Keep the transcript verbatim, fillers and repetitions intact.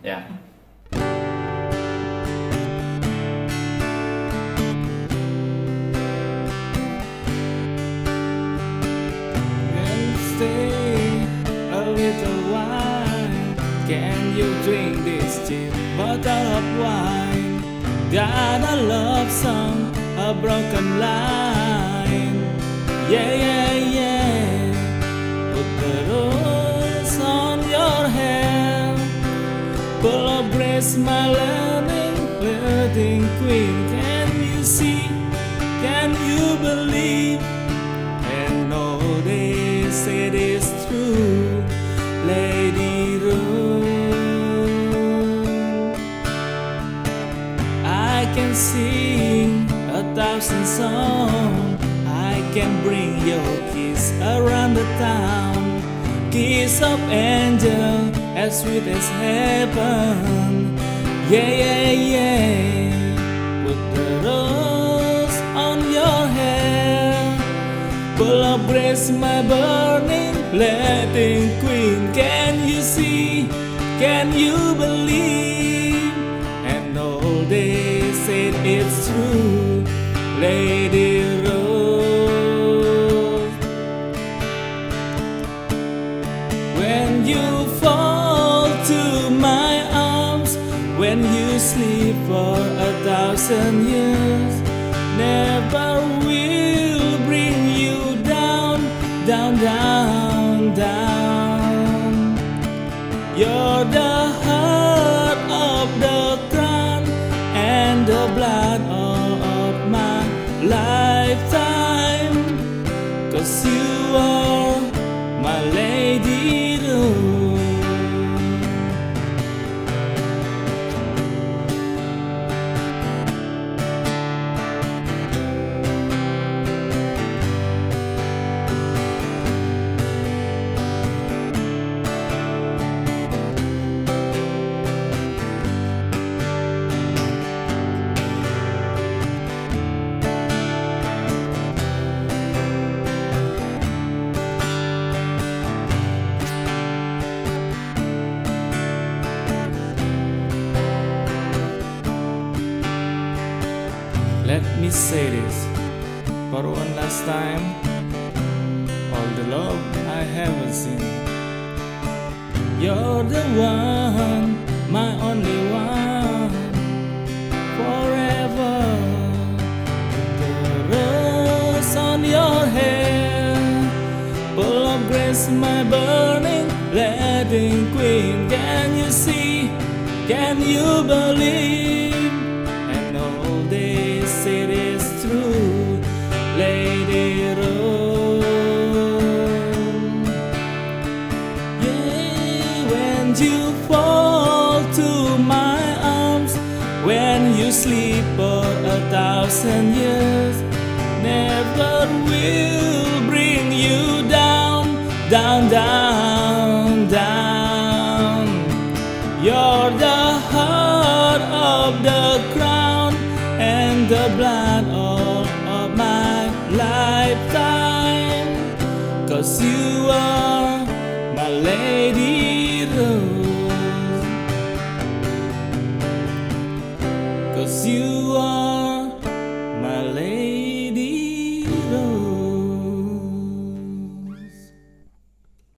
Yeah. Stay a little while. Can you drink this cheap bottle of wine? Got a love song, a broken line. Yeah, yeah, yeah. Put the rose on your hair. Full of grace, my learning, flirting queen. Can you see? Can you believe? And all they said is true, Lady Rose. I can sing a thousand songs. I can bring your kiss around the town. Kiss of angel, as sweet as heaven. Yeah, yeah, yeah. Put the rose on your hair. Full of grace, my burning, letting queen. Can you see? Can you believe? And all they said it's true, Lady Rose. When you fall to my arms, when you sleep for a thousand years, never will bring you down, down, down. You're the heart of the crown and the blood of my lifetime. 'Cause you are my Lady Rose. Let me say this for one last time. All the love I haven't seen, you're the one, my only one, forever. The rose on your hair, full of grace, my burning, letting queen. Can you see? Can you believe? And all they said is true, Lady Rose. Yeah, when you fall to my arms, when you sleep for a thousand years, never will bring you down, down, down.